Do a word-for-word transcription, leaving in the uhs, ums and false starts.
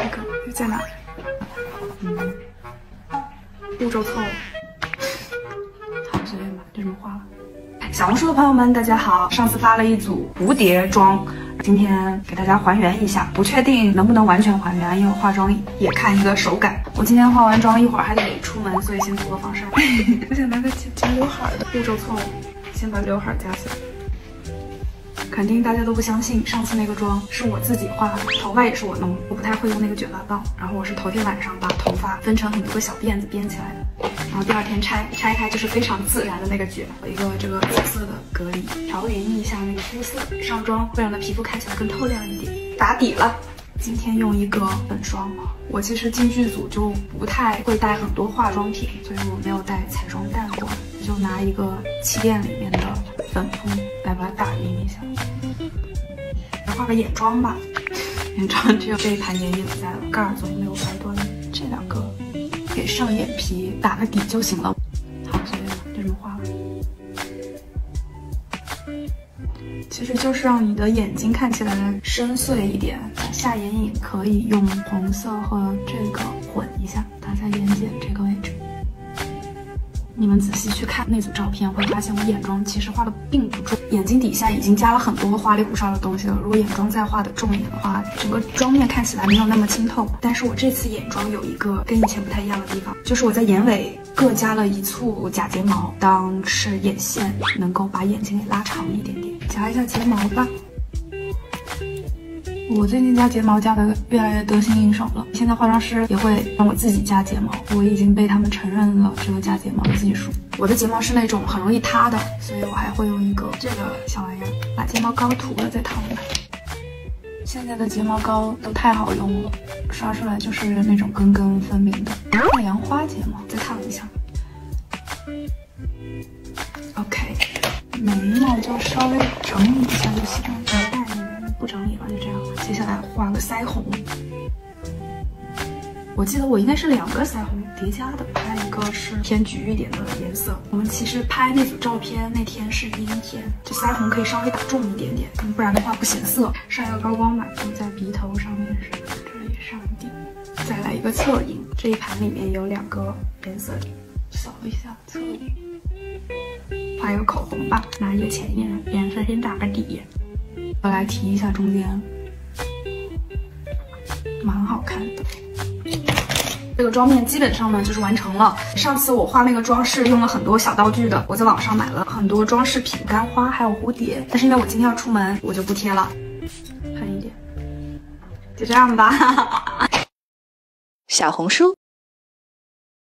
那个在哪？嗯，步骤错了。好，随便吧，就这么画了。小红书的朋友们，大家好！上次发了一组蝴蝶妆，今天给大家还原一下，不确定能不能完全还原，因为化妆也看一个手感。我今天化完妆，一会儿还得出门，所以先涂个防晒。我想拿个夹夹刘海的，步骤错误，先把刘海夹起来。肯定大家都不相信，上次那个妆是我自己画的，头发也是我弄，我不太会用那个卷发棒。然后我是头天晚上把头发分成很多个小辫子编起来的，然后第二天拆拆开就是非常自然的那个卷，一个这个紫色的隔离，调匀一下那个肤色，上妆会让它皮肤看起来更透亮一点。打底了，今天用一个粉霜。我其实进剧组就不太会带很多化妆品，所以我没有带彩妆蛋过来，就拿一个气垫里面的粉扑来把它打匀一下。来画个眼妆吧，眼妆只有这一盘眼影在了，盖儿总没有白端，这两个给上眼皮打个底就行了。好，随便吧，就这么画了。其实就是让你的眼睛看起来深邃一点，下眼影可以用红色和这个混一下，打在眼睑这个位置。你们仔细去看那组照片，会发现我眼妆其实画的并不重，眼睛底下已经加了很多花里胡哨的东西了。如果眼妆再画的重一点的话，整个妆面看起来没有那么清透。但是我这次眼妆有一个跟以前不太一样的地方，就是我在眼尾各加了一簇假睫毛，当是眼线，能够把眼睛给拉长一点点。夹一下睫毛吧。我最近加睫毛加的越来越得心应手了，现在化妆师也会让我自己加睫毛，我已经被他们承认了这个加睫毛的技术。我的睫毛是那种很容易塌的，所以我还会用一个这个小玩意儿把睫毛膏涂了再烫它。现在的睫毛膏都太好用了，刷出来就是那种根根分明的莲花睫毛，再烫一下。OK， 眉毛就稍微整理一下就行了，不要带那个不整理了，就这样。接下来画个腮红，我记得我应该是两个腮红叠加的，还有一个是偏橘一点的颜色。我们其实拍那组照片那天是阴天，这腮红可以稍微打重一点点，不然的话不显色。上一个高光吧，就在鼻头上面是这里上一点，再来一个侧影。这一盘里面有两个颜色，扫一下侧影。画一个口红吧，拿一个浅颜颜色先打个底，我来提一下中间，蛮好看的。这个妆面基本上呢就是完成了。上次我画那个妆是用了很多小道具的，我在网上买了很多装饰品，干花还有蝴蝶，但是因为我今天要出门，我就不贴了，狠一点，就这样吧。 小红书